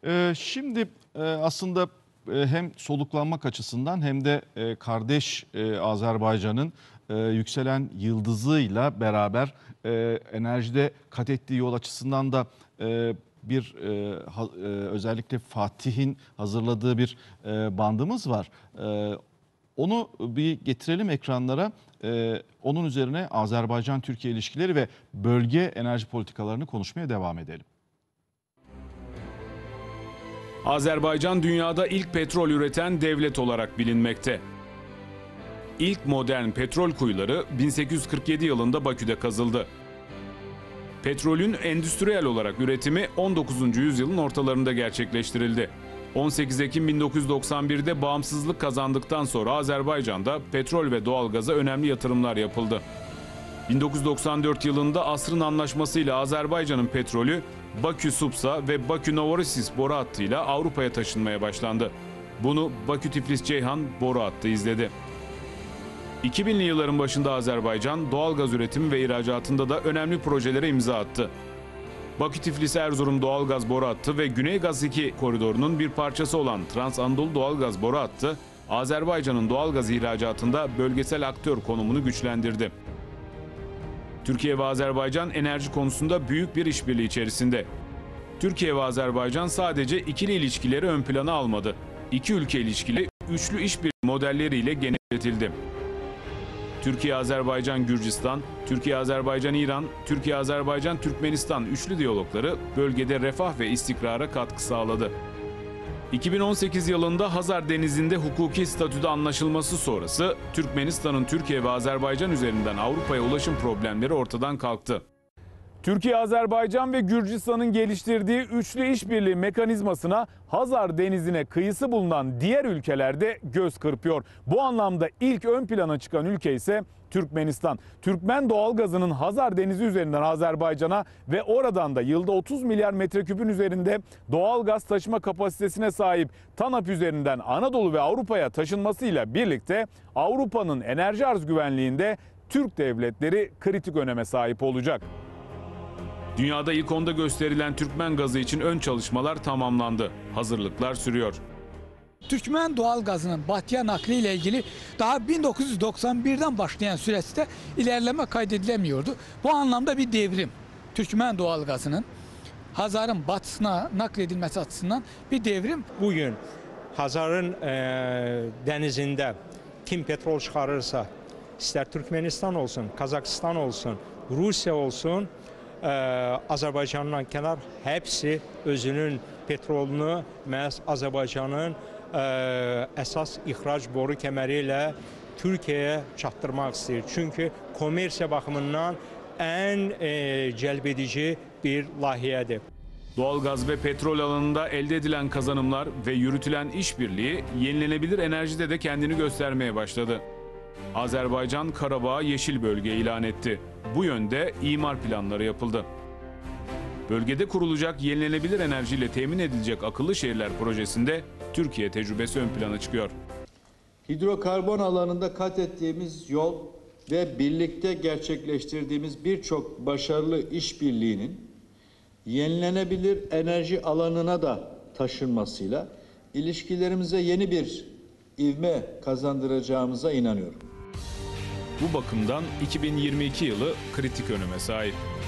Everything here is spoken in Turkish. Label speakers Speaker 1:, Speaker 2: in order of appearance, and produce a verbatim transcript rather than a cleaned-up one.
Speaker 1: Ee, şimdi e, aslında e, hem soluklanmak açısından hem de e, kardeş e, Azerbaycan'ın e, yükselen yıldızıyla beraber e, enerjide kat ettiği yol açısından da e, bir e, ha, e, özellikle Fatih'in hazırladığı bir e, bandımız var. E, onu bir getirelim ekranlara. E, onun üzerine Azerbaycan-Türkiye ilişkileri ve bölge enerji politikalarını konuşmaya devam edelim.
Speaker 2: Azerbaycan dünyada ilk petrol üreten devlet olarak bilinmekte. İlk modern petrol kuyuları bin sekiz yüz kırk yedi yılında Bakü'de kazıldı. Petrolün endüstriyel olarak üretimi on dokuzuncu yüzyılın ortalarında gerçekleştirildi. on sekiz Ekim bin dokuz yüz doksan bir'de bağımsızlık kazandıktan sonra Azerbaycan'da petrol ve doğalgaza önemli yatırımlar yapıldı. bin dokuz yüz doksan dört yılında asrın anlaşmasıyla Azerbaycan'ın petrolü Bakü-Supsa ve Bakü-Novorossiysk boru hattıyla Avrupa'ya taşınmaya başlandı. Bunu Bakü-Tiflis-Ceyhan boru hattı izledi. iki binli yılların başında Azerbaycan doğalgaz üretimi ve ihracatında da önemli projelere imza attı. Bakü-Tiflis-Erzurum doğalgaz boru hattı ve Güney Gaz iki koridorunun bir parçası olan Trans-Anadolu doğalgaz boru hattı, Azerbaycan'ın doğalgaz ihracatında bölgesel aktör konumunu güçlendirdi. Türkiye ve Azerbaycan enerji konusunda büyük bir işbirliği içerisinde. Türkiye ve Azerbaycan sadece ikili ilişkileri ön plana almadı. İki ülke ilişkileri üçlü işbirliği modelleriyle genişletildi. Türkiye-Azerbaycan-Gürcistan, Türkiye-Azerbaycan-İran, Türkiye-Azerbaycan-Türkmenistan üçlü diyalogları bölgede refah ve istikrara katkı sağladı. iki bin on sekiz yılında Hazar Denizi'nde hukuki statüde anlaşılması sonrası Türkmenistan'ın Türkiye ve Azerbaycan üzerinden Avrupa'ya ulaşım problemleri ortadan kalktı. Türkiye, Azerbaycan ve Gürcistan'ın geliştirdiği üçlü işbirliği mekanizmasına Hazar Denizi'ne kıyısı bulunan diğer ülkelerde göz kırpıyor. Bu anlamda ilk ön plana çıkan ülke ise Türkmenistan. Türkmen doğalgazının Hazar Denizi üzerinden Azerbaycan'a ve oradan da yılda otuz milyar metreküpün üzerinde doğalgaz taşıma kapasitesine sahip TANAP üzerinden Anadolu ve Avrupa'ya taşınmasıyla birlikte Avrupa'nın enerji arz güvenliğinde Türk devletleri kritik öneme sahip olacak. Dünyada ilk onda gösterilen Türkmen gazı için ön çalışmalar tamamlandı. Hazırlıklar sürüyor.
Speaker 3: Türkmen doğal gazının batıya nakli ile ilgili daha bin dokuz yüz doksan bir'den başlayan süreçte ilerleme kaydedilemiyordu. Bu anlamda bir devrim. Türkmen doğal gazının Hazar'ın batısına nakledilmesi açısından bir devrim.
Speaker 4: Bugün Hazar'ın e, denizinde kim petrol çıkarırsa, ister Türkmenistan olsun, Kazakistan olsun, Rusya olsun, Ee, Azerbaycandan kenar hepsi özünün petrolünü məhz Azerbaycanın e, esas ihraç boru kəməri Türkiye'ye çatdırmaq istəyir. Çünkü komersiya baxımından en e, cəlbedici bir layihədir.
Speaker 2: Doğalgaz ve petrol alanında elde edilen kazanımlar ve yürütülen işbirliği yenilenebilir enerjide de kendini göstermeye başladı. Azerbaycan Karabağ Yeşil Bölge ilan etti. Bu yönde imar planları yapıldı. Bölgede kurulacak yenilenebilir enerjiyle temin edilecek akıllı şehirler projesinde Türkiye tecrübesi ön plana çıkıyor.
Speaker 5: Hidrokarbon alanında kat ettiğimiz yol ve birlikte gerçekleştirdiğimiz birçok başarılı işbirliğinin yenilenebilir enerji alanına da taşınmasıyla ilişkilerimize yeni bir ivme kazandıracağımıza inanıyorum.
Speaker 2: Bu bakımdan iki bin yirmi iki yılı kritik öneme sahip.